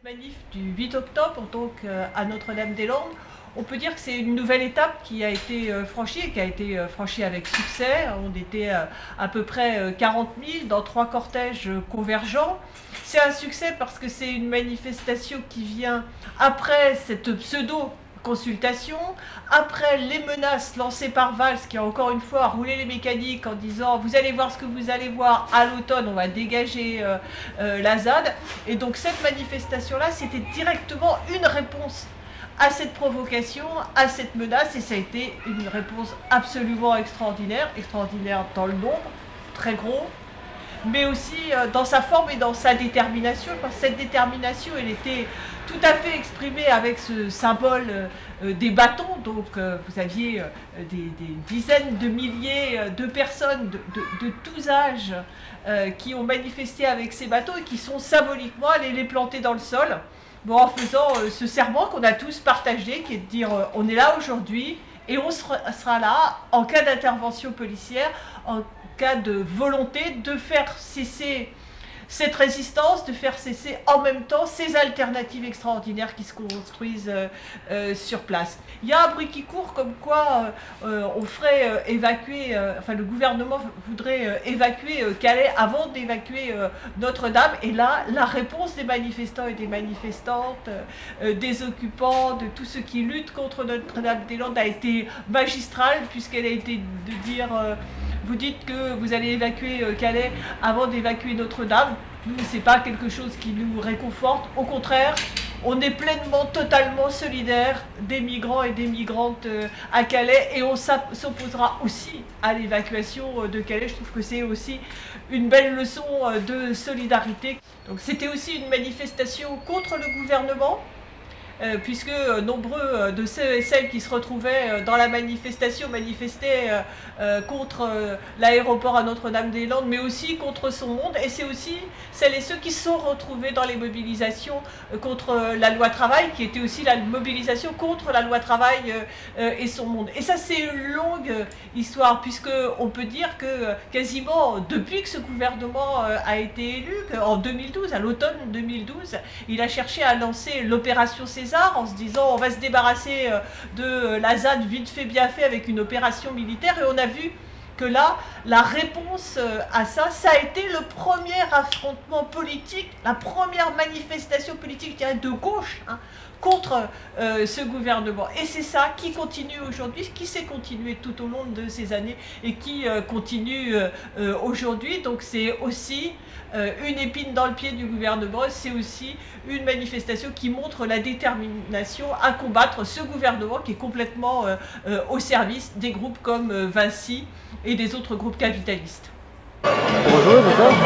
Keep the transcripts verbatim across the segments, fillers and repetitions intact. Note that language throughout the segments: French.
Manif du huit octobre, donc euh, à Notre-Dame-des-Landes, on peut dire que c'est une nouvelle étape qui a été euh, franchie et qui a été euh, franchie avec succès. On était euh, à peu près euh, quarante mille dans trois cortèges euh, convergents. C'est un succès parce que c'est une manifestation qui vient après cette pseudo consultation, après les menaces lancées par Valls qui a encore une fois roulé les mécaniques en disant vous allez voir ce que vous allez voir, à l'automne on va dégager euh, euh, la Z A D. Et donc cette manifestation là c'était directement une réponse à cette provocation, à cette menace, et ça a été une réponse absolument extraordinaire, extraordinaire dans le nombre, très gros, mais aussi dans sa forme et dans sa détermination, parce que cette détermination, elle était tout à fait exprimée avec ce symbole des bâtons. Donc vous aviez des, des dizaines de milliers de personnes de, de, de tous âges qui ont manifesté avec ces bâtons et qui sont symboliquement allés les planter dans le sol. Bon, en faisant ce serment qu'on a tous partagé, qui est de dire on est là aujourd'hui et on sera là en cas d'intervention policière, en cas de volonté de faire cesser cette résistance, de faire cesser en même temps ces alternatives extraordinaires qui se construisent euh, euh, sur place. Il y a un bruit qui court comme quoi euh, on ferait euh, évacuer, euh, enfin le gouvernement voudrait euh, évacuer euh, Calais avant d'évacuer euh, Notre-Dame, et là la réponse des manifestants et des manifestantes, euh, des occupants, de tous ceux qui luttent contre Notre-Dame-des-Landes a été magistrale, puisqu'elle a été de dire euh, vous dites que vous allez évacuer Calais avant d'évacuer Notre-Dame. Nous, ce n'est pas quelque chose qui nous réconforte. Au contraire, on est pleinement, totalement solidaires des migrants et des migrantes à Calais, et on s'opposera aussi à l'évacuation de Calais. Je trouve que c'est aussi une belle leçon de solidarité. Donc c'était aussi une manifestation contre le gouvernement, Euh, puisque euh, nombreux de ceux et celles qui se retrouvaient euh, dans la manifestation manifestaient euh, euh, contre euh, l'aéroport à Notre-Dame-des-Landes, mais aussi contre son monde. Et c'est aussi celles et ceux qui se sont retrouvés dans les mobilisations euh, contre euh, la loi travail, qui était aussi la mobilisation contre la loi travail euh, euh, et son monde. Et ça, c'est une longue euh, histoire, puisqu'on peut dire que euh, quasiment depuis que ce gouvernement euh, a été élu, en deux mille douze, à l'automne deux mille douze, il a cherché à lancer l'opération César, en se disant on va se débarrasser de la Z A D vite fait bien fait avec une opération militaire, et on a vu que là, la réponse à ça, ça a été le premier affrontement politique, la première manifestation politique, je dirais, de gauche, hein, contre euh, ce gouvernement. Et c'est ça qui continue aujourd'hui, qui s'est continué tout au long de ces années et qui euh, continue euh, aujourd'hui. Donc c'est aussi euh, une épine dans le pied du gouvernement, c'est aussi une manifestation qui montre la détermination à combattre ce gouvernement qui est complètement euh, euh, au service des groupes comme euh, Vinci et des autres groupes capitalistes. Bonjour, c'est ça?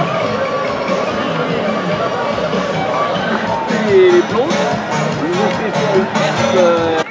Les plombs, ils ont fait faire une perte.